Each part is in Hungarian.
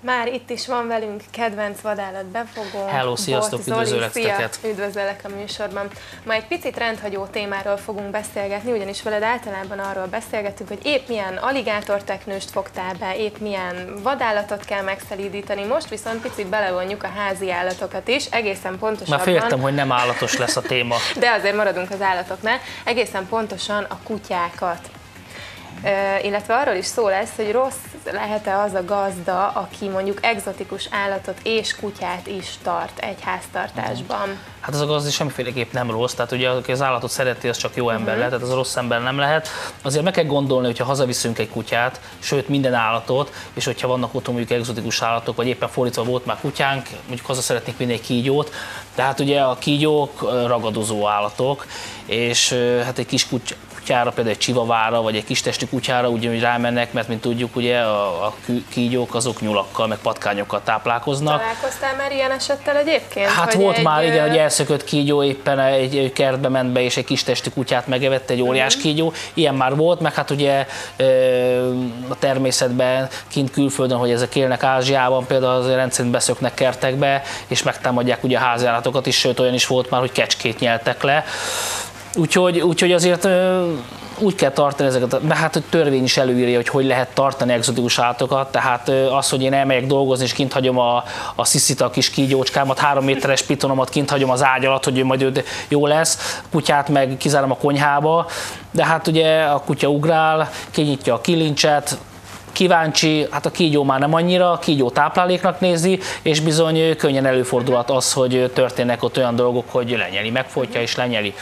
Már itt is van velünk kedvenc vadállatbefogó. Hello, sziasztok, üdvözöllek titeket! Üdvözöllek a műsorban. Ma egy picit rendhagyó témáról fogunk beszélgetni, ugyanis veled általában arról beszélgetünk, hogy épp milyen aligátorteknőst fogtál be, épp milyen vadállatot kell megszelídítani. Most viszont picit belevonjuk a házi állatokat is, egészen pontosabban... Már féltem, hogy nem állatos lesz a téma. De azért maradunk az állatoknál, egészen pontosan a kutyákat. Illetve arról is szó lesz, hogy rossz lehet-e az a gazda, aki mondjuk egzotikus állatot és kutyát is tart egy háztartásban. Hát az a gazda semmiféleképp nem rossz, tehát ugye aki az állatot szereti, az csak jó ember lehet, tehát az a rossz ember nem lehet. Azért meg kell gondolni, hogyha hazaviszünk egy kutyát, sőt minden állatot, és hogyha vannak otthon mondjuk egzotikus állatok, vagy éppen fordítva volt már kutyánk, mondjuk haza szeretnénk vinni egy kígyót, tehát ugye a kígyók ragadozó állatok, és hát egy kis kutyára, például egy csivavára, vagy egy kis testű kutyára ugyanúgy rámennek, mert mint tudjuk, ugye a kígyók azok nyulakkal, meg patkányokkal táplálkoznak. Találkoztál már ilyen esettel egyébként? Hát volt már, igen, hogy elszökött kígyó éppen egy kertbe ment be, és egy kis testű kutyát megevett, egy óriás kígyó. Ilyen már volt, meg hát ugye a természetben, kint külföldön, hogy ezek élnek Ázsiában, például azért rendszerint beszöknek kertekbe, és megtámadják ugye a háziállatokat is, sőt olyan is volt már, hogy kecskét nyeltek le. Úgyhogy azért úgy kell tartani ezeket, mert hát a törvény is előírja, hogy lehet tartani egzotikus állatokat, tehát az, hogy én elmegyek dolgozni, és kint hagyom a sziszit, a kis kígyócskámat, 3 méteres pitonomat kint hagyom az ágy alatt, hogy majd ő jó lesz, kutyát meg kizárom a konyhába, de hát ugye a kutya ugrál, kinyitja a kilincset, kíváncsi, hát a kígyó már nem annyira, a kígyó tápláléknak nézi, és bizony könnyen előfordulhat az, hogy történnek ott olyan dolgok, hogy lenyeli, megfojtja és lenyeli.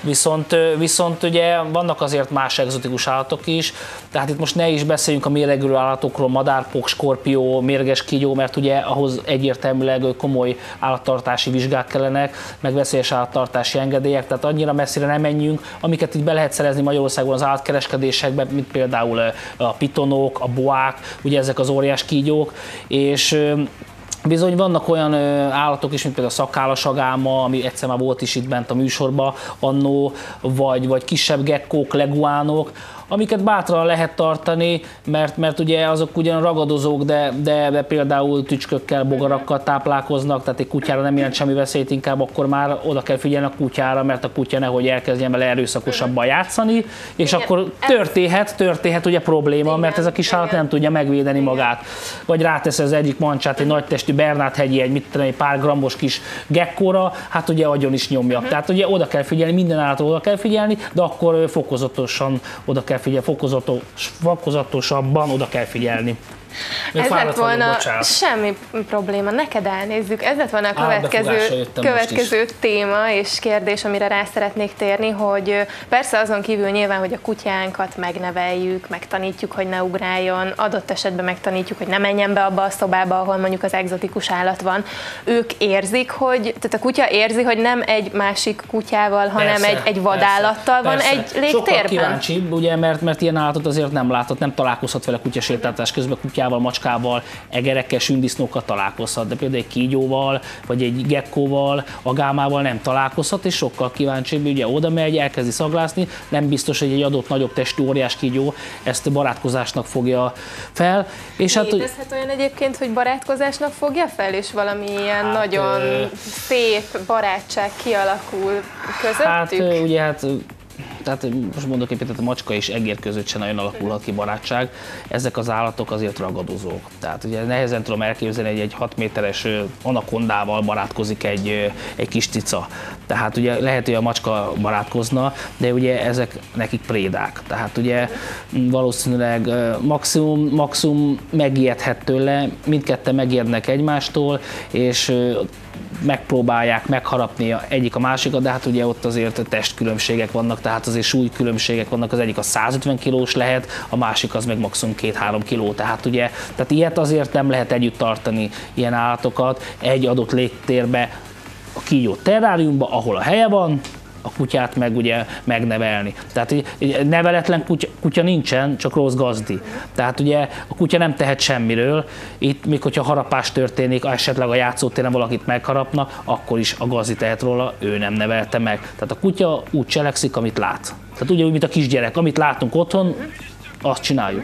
Viszont ugye vannak azért más egzotikus állatok is, tehát itt most ne is beszéljünk a mérlegű állatokról, madárpok, skorpió, mérges kígyó, mert ugye ahhoz egyértelműleg komoly állattartási vizsgák kellenek, meg veszélyes állattartási engedélyek, tehát annyira messzire nem menjünk, amiket itt be lehet szerezni Magyarországon az állatkereskedésekben, mint például a pitonok, a boák, ugye ezek az óriás kígyók, és bizony vannak olyan állatok is, mint például a szakállas-agáma, ami egyszer már volt is itt bent a műsorban annó, vagy kisebb gekkók, leguánok, amiket bátran lehet tartani, mert ugye azok ugyan ragadozók, de például tücskökkel, bogarakkal táplálkoznak, tehát egy kutyára nem jelent semmi veszélyt, inkább akkor már oda kell figyelni a kutyára, mert a kutya nehogy elkezdjen vele erőszakosabban játszani, és igen, akkor történhet ugye probléma, igen, mert ez a kis állat nem tudja megvédeni magát. Vagy rátesz az egyik mancsát egy nagy testű Bernát-hegyi, egy pár grammos kis gekkóra, hát ugye agyon is nyomja. Tehát ugye oda kell figyelni, minden állatra oda kell figyelni, de akkor fokozatosan oda kell figyelni, fokozatosabban oda kell figyelni. Ez lett volna semmi probléma, neked elnézzük. Ez lett volna a következő téma és kérdés, amire rá szeretnék térni, hogy persze azon kívül nyilván, hogy a kutyánkat megneveljük, megtanítjuk, hogy ne ugráljon, adott esetben megtanítjuk, hogy ne menjen be abba a szobába, ahol mondjuk az egzotikus állat van. Ők érzik, tehát a kutya érzi, hogy nem egy másik kutyával, hanem egy vadállattal van egy légtérben? Sokkal kíváncsi, ugye, mert ilyen állatot azért nem láthat, nem találkozhat vele kutyasétáltás közben, kutyával, macskával, egerekkel, sündisznókkal találkozhat, de például egy kígyóval, vagy egy gekkóval, agámával nem találkozhat, és sokkal kíváncsibb, ugye oda megy, elkezdi szaglászni, nem biztos, hogy egy adott nagyobb testű óriás kígyó ezt barátkozásnak fogja fel. És létezhet olyan egyébként, hogy barátkozásnak fogja fel, és valami ilyen nagyon szép barátság kialakul közöttük? Tehát most mondok egy például a macska és egér között sem nagyon alakulhat ki barátság. Ezek az állatok azért ragadozók. Tehát ugye nehezen tudom elképzelni, hogy egy 6 méteres anakondával barátkozik egy kis cica. Tehát ugye lehet, hogy a macska barátkozna, de ugye ezek nekik prédák. Tehát ugye valószínűleg maximum megijedhet tőle, mindketten megijednek egymástól, és megpróbálják megharapni egyik a másikat, de hát ugye ott azért testkülönbségek vannak, tehát azért súlykülönbségek vannak, az egyik a 150 kilós lehet, a másik az meg maximum 2-3 kiló, tehát ilyet azért nem lehet együtt tartani, ilyen állatokat egy adott légtérbe, a kígyó terráriumba, ahol a helye van, a kutyát meg ugye megnevelni. Tehát egy neveletlen kutya nincsen, csak rossz gazdi. Tehát ugye a kutya nem tehet semmiről, itt még hogyha harapás történik, esetleg a játszótéren valakit megharapna, akkor is a gazdi tehet róla, ő nem nevelte meg. Tehát a kutya úgy cselekszik, amit lát. Tehát ugye úgy, mint a kisgyerek, amit látunk otthon, azt csináljuk.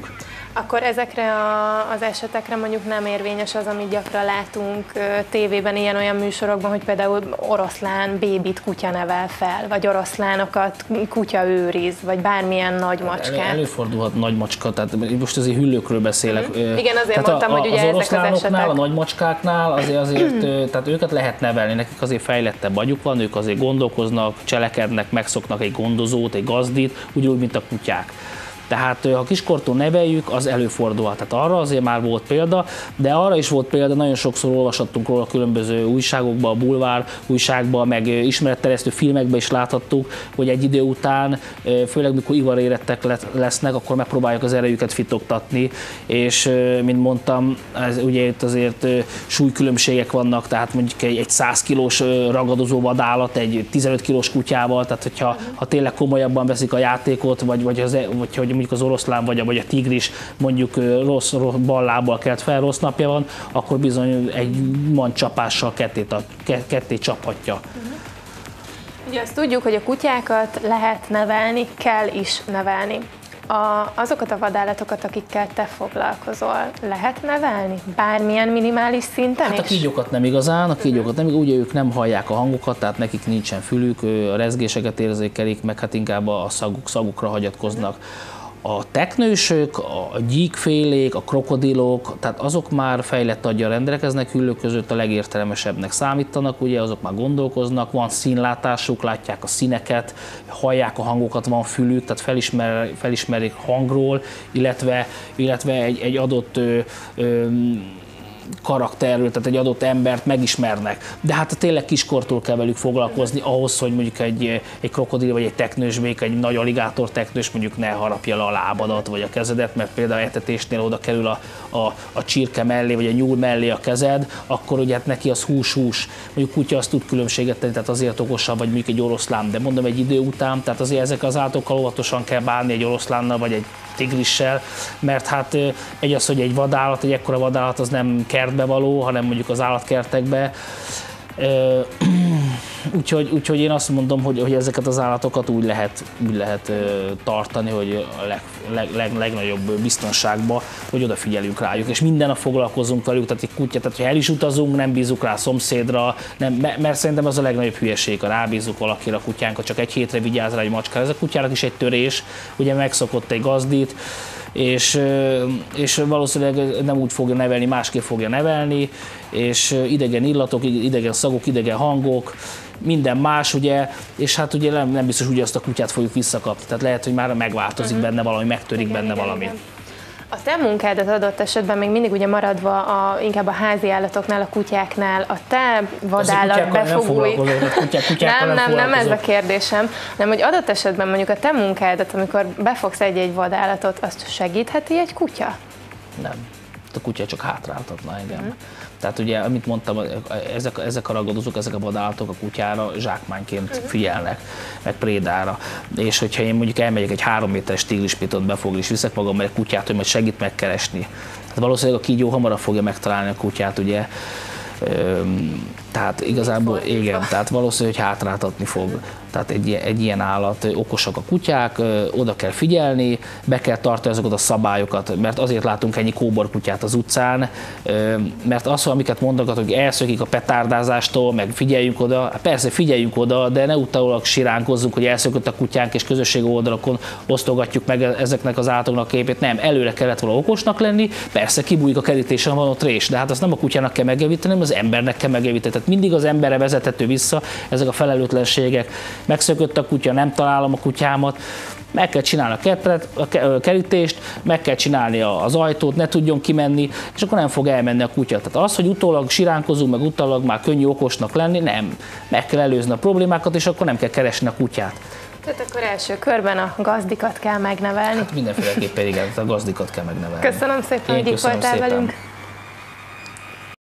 Akkor ezekre az esetekre mondjuk nem érvényes az, amit gyakran látunk tévében, ilyen-olyan műsorokban, hogy például oroszlán bébit kutya nevel fel, vagy oroszlánokat kutya őriz, vagy bármilyen nagy macskát. Előfordulhat nagy macska, tehát most azért hüllőkről beszélek. Igen, azért mondtam, hogy ugye ezek az esetek. A nagy macskáknál azért tehát őket lehet nevelni, nekik azért fejlettebb agyuk van, ők azért gondolkoznak, cselekednek, megszoknak egy gondozót, egy gazdit, úgy, mint a kutyák. Tehát ha kiskortól neveljük, az előfordulhat. Tehát arra azért már volt példa, de arra is volt példa, nagyon sokszor olvashattunk róla különböző újságokban, a bulvár újságban, meg ismeretterjesztő filmekben is láthattuk, hogy egy idő után, főleg mikor ivarérettek lesznek, akkor megpróbálják az erejüket fitoktatni, és mint mondtam, ugye itt azért súlykülönbségek vannak, tehát mondjuk egy 100 kilós ragadozó vadállat egy 15 kilós kutyával, tehát hogyha tényleg komolyabban veszik a játékot, vagy hogy mondjuk az oroszlán vagy a tigris mondjuk rossz ballábbal kelt fel, rossz napja van, akkor bizony egy mancsapással ketté csaphatja. Ugye azt tudjuk, hogy a kutyákat lehet nevelni, kell is nevelni. Azokat a vadállatokat, akikkel te foglalkozol, lehet nevelni? Bármilyen minimális szinten is? A kígyókat nem igazán, ugye ők nem hallják a hangokat, tehát nekik nincsen fülük, a rezgéseket érzékelik, meg hát inkább a szagukra hagyatkoznak. A teknősök, a gyíkfélék, a krokodilok, tehát azok már fejlett aggyal rendelkeznek, hüllők között a legértelmesebbnek számítanak, ugye azok már gondolkoznak, van színlátásuk, látják a színeket, hallják a hangokat, van fülük, tehát felismerik hangról, illetve egy adott karakterről, tehát egy adott embert megismernek. De hát tényleg kiskortól kell velük foglalkozni ahhoz, hogy mondjuk egy krokodil vagy egy teknősbék, egy nagy aligátor teknős mondjuk ne harapja le a lábadat vagy a kezedet, mert például etetésnél oda kerül a csirke mellé vagy a nyúl mellé a kezed, akkor ugye hát neki az hús. Mondjuk kutya azt tud különbséget tenni, tehát azért okosabb vagy mondjuk egy oroszlán, de mondom egy idő után, tehát azért ezek az állatokkal óvatosan kell bánni egy oroszlánnal vagy egy tigrissel, mert hát az, hogy egy vadállat, egy ekkora vadállat az nem kertbe való, hanem mondjuk az állatkertekbe. Úgyhogy én azt mondom, hogy ezeket az állatokat úgy lehet tartani, hogy a legnagyobb biztonságban, hogy odafigyelünk rájuk, és minden nap foglalkozunk velük, tehát egy kutya, tehát ha el is utazunk, nem bízunk rá a szomszédra, mert szerintem az a legnagyobb hülyeség, ha rábízunk valakire a kutyánkat, csak egy hétre vigyáz rá egy macskára. Ez a kutyának is egy törés, ugye megszokott egy gazdit, és valószínűleg nem úgy fogja nevelni, másképp fogja nevelni, és idegen illatok, idegen szagok, idegen hangok, minden más, ugye, és hát ugye nem biztos, hogy azt a kutyát fogjuk visszakapni, tehát lehet, hogy már megváltozik benne valami, megtörik benne valami. Igen. A te munkádat adott esetben még mindig ugye maradva inkább a házi állatoknál, a kutyáknál, a te vadállat befogói... Nem ez a kérdésem, hanem hogy adott esetben mondjuk a te munkádat, amikor befogsz egy vadállatot, azt segítheti egy kutya? Nem. A kutya csak hátráltatna engem. Tehát ugye, amit mondtam, ezek a ragadozók, ezek a vadállatok a kutyára zsákmányként figyelnek, meg prédára. És hogyha én mondjuk elmegyek egy 3 méteres tigrispitot befogni, és viszek magammal egy kutyát, hogy majd segít megkeresni. Tehát valószínűleg a kígyó hamarabb fogja megtalálni a kutyát, ugye. Tehát igazából igen, tehát valószínűleg, hogy hátráltatni fog. Tehát egy ilyen állat, okosak a kutyák, oda kell figyelni, be kell tartani azokat a szabályokat, mert azért látunk ennyi kóborkutyát az utcán, mert az, amiket mondanak, hogy elszökik a petárdázástól, meg figyeljünk oda, persze figyeljünk oda, de ne utólag siránkozzunk, hogy elszökött a kutyánk, és közösségi oldalakon osztogatjuk meg ezeknek az állatoknak a képét. Nem, előre kellett volna okosnak lenni, persze kibújik a kerítésen, van ott rés, de hát azt nem a kutyának kell megjavítani, hanem az embernek kell megjavítani. Tehát mindig az emberre vezethető vissza ezek a felelőtlenségek. Megszökött a kutya, nem találom a kutyámat, meg kell csinálni a kerítést, meg kell csinálni az ajtót, ne tudjon kimenni, és akkor nem fog elmenni a kutya. Tehát az, hogy utólag siránkozunk, meg utólag már könnyű okosnak lenni, nem. Meg kell előzni a problémákat, és akkor nem kell keresni a kutyát. Tehát akkor első körben a gazdikat kell megnevelni. Hát mindenféleképpen igen, a gazdikat kell megnevelni. Köszönöm szépen, hogy itt voltál velünk.